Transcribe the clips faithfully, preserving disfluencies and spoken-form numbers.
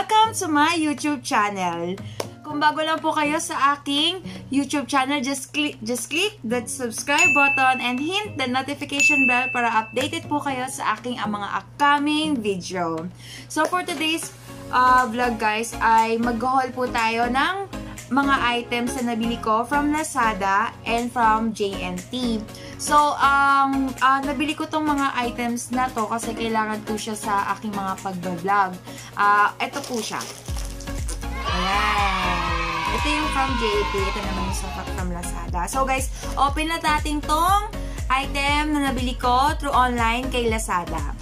Welcome to my YouTube channel. Kung bago lang po kayo sa aking YouTube channel, just click, just click the subscribe button and hit the notification bell para updated po kayo sa aking ang mga upcoming video. So for today's uh, vlog guys, ay mag-haul po tayo ng mga items na nabili ko from Lazada and from J N T. So, um, uh, nabili ko tong mga items na to kasi kailangan po siya sa aking mga pag-vlog. Uh, ito po siya. Ayan. Ito yung from J N T. Ito naman yung sa from Lazada. So, guys, open na natin tong item na nabili ko through online kay Lazada.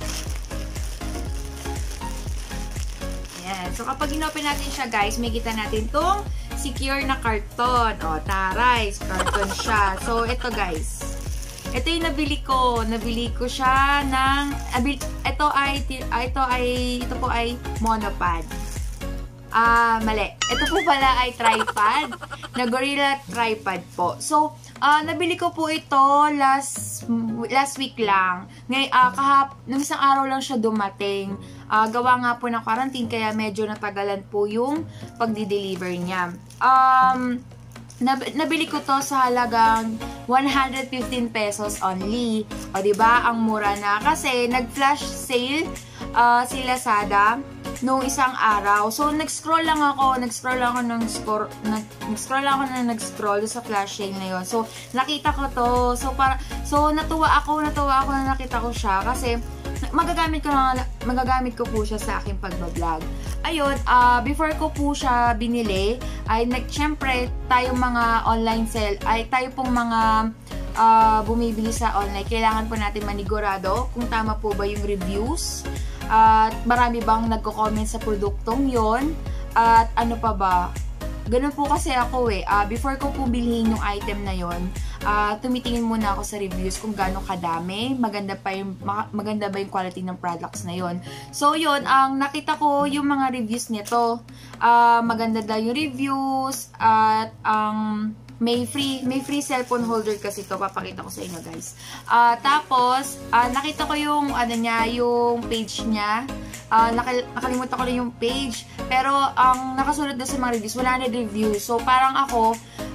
Ayan. So, kapag in-open natin siya, guys, may kita natin tong secure na karton. O, taray. Karton siya. So, ito, guys. Ito yung nabili ko. Nabili ko siya ng ito ay ito ay ito po ay monopod. Ah, uh, mali. Ito po pala ay tripod. Na Gorilla tripod po. So, uh, nabili ko po ito last last week lang. Ngay uh, kahap nung isang araw lang siya dumating. Uh, gawa nga po ng quarantine kaya medyo natagalan po yung pagdi-deliver niya. Um Nabili ko to sa halagang one hundred fifteen pesos only. O, diba? Ang mura na. Kasi, nag-flash sale uh, si Lazada noong isang araw. So, nag-scroll lang ako. Nag-scroll lang ako ng score. Nag-scroll lang ako na nag-scroll sa flash sale na yun. So, nakita ko to. So, para, so natuwa ako. Natuwa ako na nakita ko siya. Kasi, magagamit ko na, magagamit ko po siya sa aking pag-vlog. Ayun, uh, before ko po siya binili, ay nag, syempre, tayong mga online sale, ay tayo pong mga uh, bumibili sa online, kailangan po natin manigurado kung tama po ba yung reviews, at uh, marami bang nagko-comment sa produktong yon, at ano pa ba. Ganun po kasi ako eh, uh, before ko po bilhin yung item na yon, Uh, tumitingin muna ako sa reviews kung gaano kadami, maganda pa yung maganda ba yung quality ng products na yon. So yon, ang nakita ko yung mga reviews nito. Uh, maganda daw yung reviews at ang um, may free may free cellphone holder kasi to, papakita ko sa inyo guys. Uh, tapos uh, nakita ko yung ano niya, yung page niya. Uh, nakal nakalimutan ko na yung page, pero ang nakasulat doon sa mga reviews, wala na review. So parang ako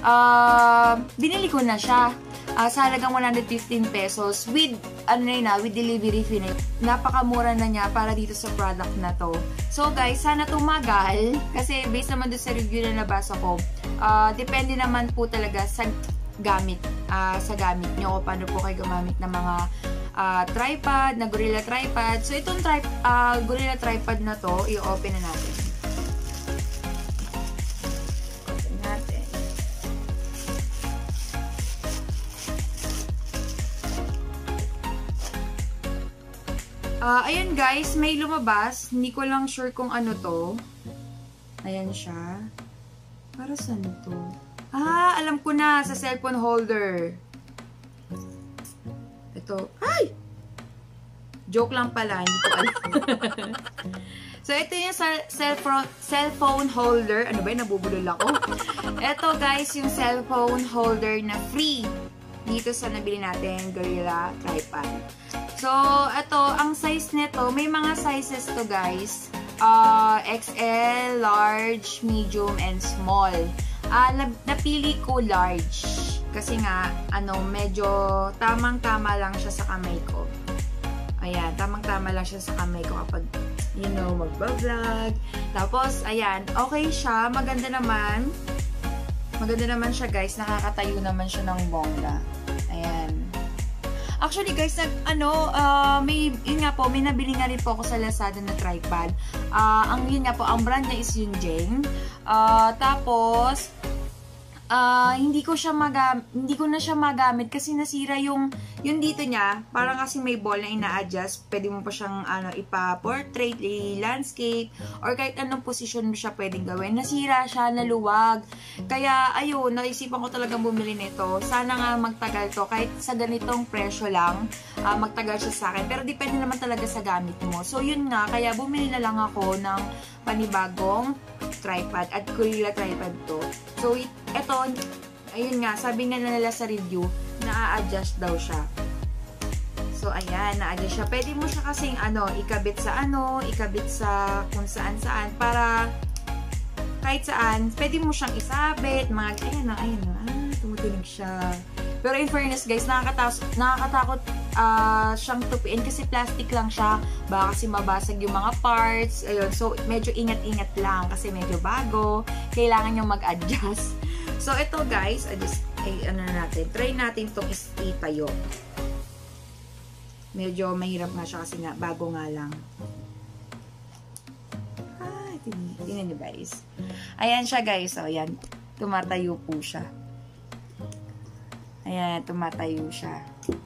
uh, binili ko na siya uh, sa halagang one hundred fifteen pesos with ano na yun, with delivery fee na yun. Napakamura na niya para dito sa product na to. So guys, sana tumagal kasi based naman doon sa review na nabasa ko, uh, depende naman po talaga sa gamit, uh, sa gamit nyo, paano po kayo gumamit ng mga uh, tripod, na Gorilla tripod. So itong tri uh, Gorilla tripod na to, i-open na natin. Open natin. Uh, ayan guys, may lumabas. Hindi ko lang sure kung ano to. Ayan siya. Para saan to? Ah, alam ko na. Sa cellphone holder. Ito. Ay! Joke lang pala. Hindi ko alam. So, ito yung cellphone, cellphone holder. Ano ba yun? Nabubulol ako. Ito guys, yung cellphone holder na free. Dito sa nabili natin, Gorilla tripod. So, ito, ang size nito, may mga sizes to guys. Uh, X L, large, medium, and small. Uh, napili ko large. Kasi nga, ano, medyo tamang-tama lang siya sa kamay ko. Ayan, tamang-tama lang siya sa kamay ko kapag, you know, mag-vlog. Tapos, ayan, okay siya. Maganda naman. Maganda naman siya guys. Nakakatayo naman siya ng bongga. Ayan. Actually guys, nag, ano, uh, may, yun nga po, may nabili nga rin po ako sa Lazada na tripod. Uh, ang yun nga po, ang brand niya is Yunjing. Uh, tapos, uh, hindi ko siya magam hindi ko na siya magamit kasi nasira yung, yung dito niya, parang kasi may ball na ina-adjust. Pwede mo pa siyang, ano, ipa-portrait, landscape, or kahit anong posisyon mo siya pwedeng gawin. Nasira siya, naluwag. Kaya, ayun, naisipan ko talagang bumili nito. Sana nga magtagal to. Kahit sa ganitong presyo lang, uh, magtagal siya sa akin. Pero depende naman talaga sa gamit mo. So, yun nga. Kaya bumili na lang ako ng panibagong tripod. At Gorilla tripod to. So, ito, ayun nga. Sabi nga nila sa review, na-adjust daw siya. So, So, ayan, na-adjust siya. Pwede mo siya kasing, ano, ikabit sa ano, ikabit sa kung saan-saan, para kahit saan, pwede mo siyang isabit, mga, ayan na, ayan na, ah, tumutunog siya. Pero in fairness, guys, nakakatakot, nakakatakot uh, siyang tupiin kasi plastic lang siya. Baka kasi mabasag yung mga parts. Ayun, so, medyo ingat-ingat lang kasi medyo bago. Kailangan nyo mag-adjust. So, ito, guys, adjust, ay, ano natin, try natin itong itayo. Medyo mahirap nga siya kasi nga, bago nga lang. Ah, tingnan nyo guys. Ayan siya guys, o oh, yan. Tumatayo po siya. Ayan, tumatayo siya.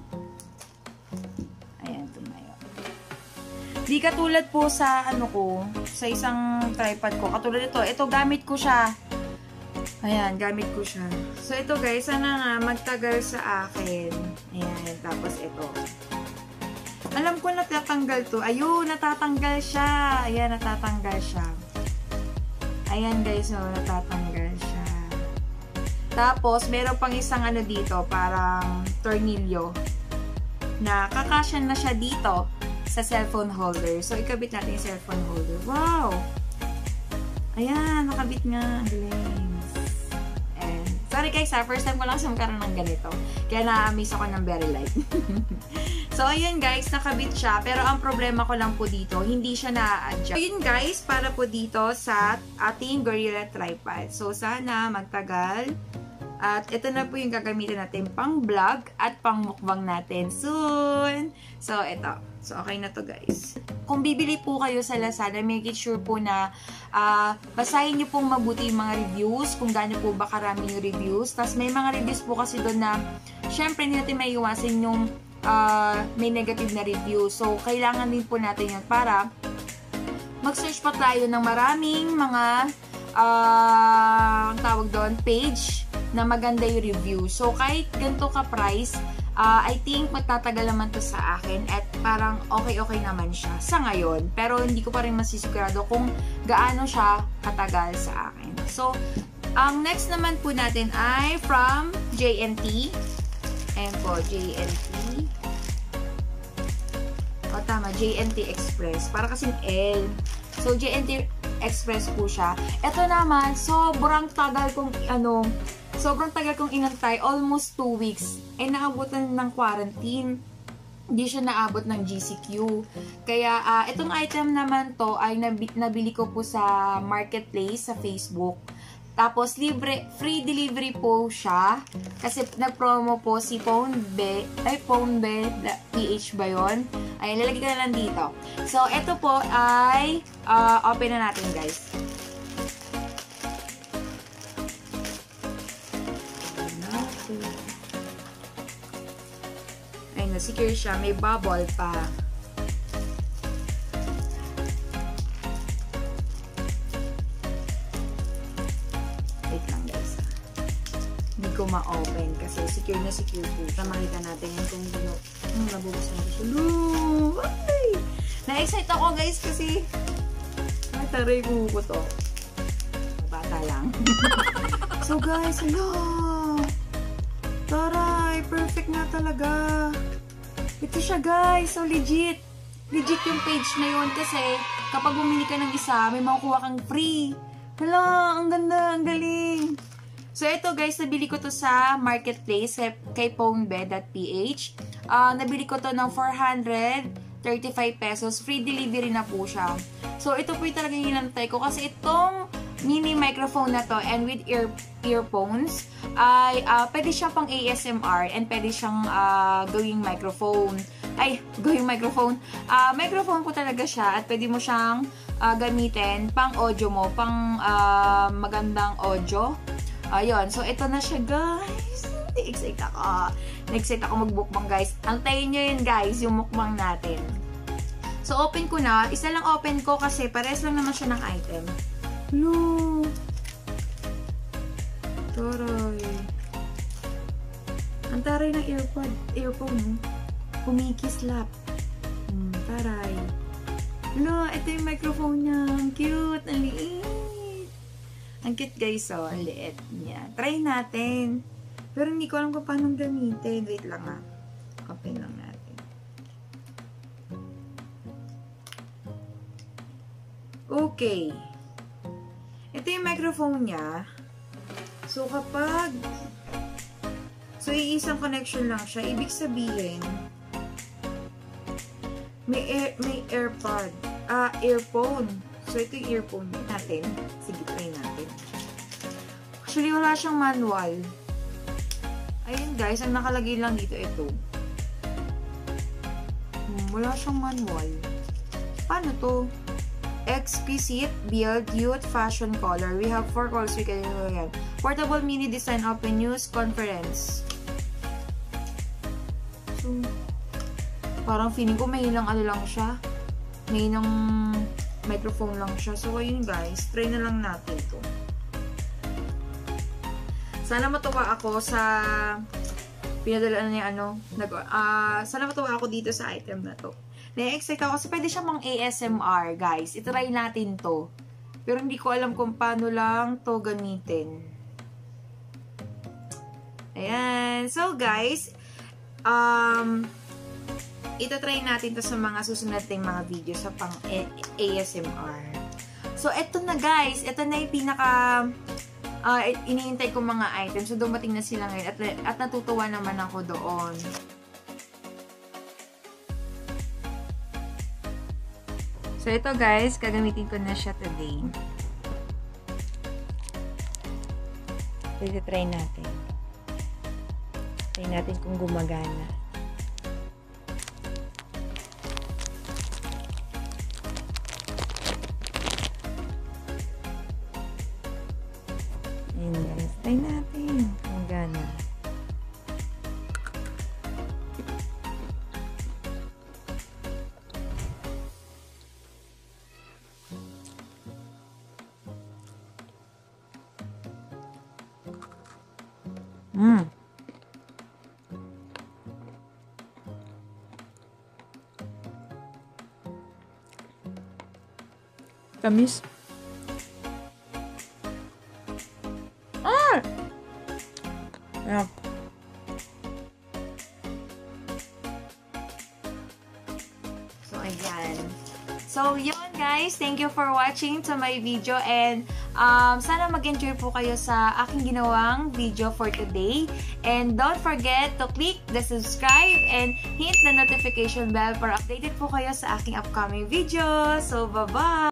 Ayan, tumayo. Di katulad po sa ano ko, sa isang tripod ko. Katulad ito, ito gamit ko siya. Ayan, gamit ko siya. So, ito guys, sana nga magtagal sa akin. Ayan, tapos ito. Alam ko natatanggal to. Ayun, natatanggal siya. Ayan, natatanggal siya. Ayan guys, oh, natatanggal siya. Tapos, meron pang isang ano dito, parang tornilyo. Na kakasya na siya dito sa cellphone holder. So, ikabit natin yung cellphone holder. Wow! Ayan, nakabit nga. Galing. And, sorry guys ha, first time ko lang sa magkaroon ng ganito. Kaya na-amaze ako ng very light. So, ayun guys, nakabit siya. Pero ang problema ko lang po dito, hindi siya na-adjust. So, ayun guys, para po dito sa ating Gorilla Tripod. So, sana magtagal. At ito na po yung gagamitin natin pang vlog at pang mukbang natin soon. So, ito. So, okay na to guys. Kung bibili po kayo sa Lazada, make it sure po na uh, basahin nyo pong mabuti yung mga reviews, kung gaano po ba karami yung reviews. Tapos, may mga reviews po kasi doon na, syempre, hindi natin may iwasin yung Uh, may negative na review. So, kailangan din po natin yun para mag-search pa tayo ng maraming mga uh, ang tawag doon, page na maganda yung review. So, kahit ganito ka-price, uh, I think magtatagal naman to sa akin at parang okay-okay naman siya sa ngayon. Pero, hindi ko pa rin masisigurado kung gaano siya katagal sa akin. So, ang next naman po natin ay from J N T. Ayan po, J N T. O, tama, J N T Express. Para kasing L. So, J N T Express po siya. Ito naman, sobrang tagal kong, ano, sobrang tagal kong inantay. Almost two weeks. Eh, naabutan ng quarantine. Hindi siya naabot ng G C Q. Kaya, uh, itong item naman to ay nabili ko po sa marketplace, sa Facebook. Tapos, libre, free delivery po siya. Kasi, nag-promo po si Pwnbe, ay, Pwnbe, P H ba yun? Ay, lalagay ko na lang dito. So, ito po ay, uh, open na natin, guys. Ayun, secure siya. May bubble pa. Ma-open kasi secure na secure po. Para makita natin yung kung ano. Hmm, nabubusan ko siya. No! Ay! Na-excite ako guys kasi mataray ko ko to. Bata lang. So guys, hello! Taray! Perfect na talaga. Ito siya guys. So legit. Legit yung page na yun kasi kapag bumili ka ng isa, may makukuha kang free. Hala! Ang ganda! Ang galing! So, ito guys, nabili ko to sa marketplace kay pwnbe dot p h. Uh, nabili ko to ng four hundred thirty-five pesos. Free delivery na po siya. So, ito po yung talagang hinantay ko kasi itong mini microphone na to and with ear earphones ay uh, pwede siya pang A S M R and pwede siyang uh, gawing microphone. Ay, gawing microphone. Uh, microphone po talaga siya at pwede mo siyang uh, gamitin pang audio mo, pang uh, magandang audio. Ayun. So, ito na siya, guys. Excited ako. Na-excite ako mag-mukbang, guys. Antayin nyo yun, guys, yung mukbang natin. So, open ko na. Isa lang open ko kasi pares lang naman siya ng item. Hello. Taray. Ang taray ng earpod. Earphone, no? Kumikislap. Hmm, taray. Hello. Ito yung microphone niya. Ang cute. Ang liit. Ang cute guys, oh. Ang liit niya. Try natin. Pero hindi ko alam kung paano gamitin. Wait lang ah. Open lang natin. Okay. Ito yung microphone niya. So, kapag so, iisang connection lang siya, ibig sabihin may air, may AirPod. Ah, earphone. So, ito yung earphone natin. Sige, try natin. Actually, wala siyang manual. Ayun guys, ang nakalagay lang dito, ito. Hmm, wala siyang manual. Paano to? Exquisite build, youth, fashion, color. We have four colors we can do yan. Portable mini design, open news, conference. So, parang feeling ko may ilang ano lang siya. May ilang microphone lang siya. So, ayun guys, try na lang natin ito. Sana matuwa ako sa pinadala niya ano. Nag, uh, sana matuwa ako dito sa item na to. Na-excite ako kasi pwede siya mang A S M R, guys. I-try natin to. Pero hindi ko alam kung paano lang to gamitin. Ayan. So, guys, um, ita-try natin to sa mga susunod ting mga video sa pang A S M R. So, eto na, guys. Ito na yung pinaka uh, iniintay ko mga items. So, dumating na sila ngayon. At, at natutuwa naman ako doon. So, ito guys, gagamitin ko na siya today. Pwede try natin. Try natin kung gumagana. Ayan guys, try natin kung gana. Mm. Tamis. Ah! Yeah. So, ayan. So, yun guys. Thank you for watching to my video and Um, sana mag-enjoy po kayo sa aking ginawang video for today. And don't forget to click the subscribe and hit the notification bell para updated po kayo sa aking upcoming video. So, bye-bye!